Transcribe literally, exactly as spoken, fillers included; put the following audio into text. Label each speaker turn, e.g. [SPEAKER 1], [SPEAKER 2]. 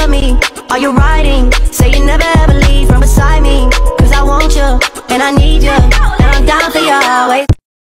[SPEAKER 1] love me? Are you riding? Say you never ever leave from beside me. Cause I want you, and I need you, and I'm down for you always.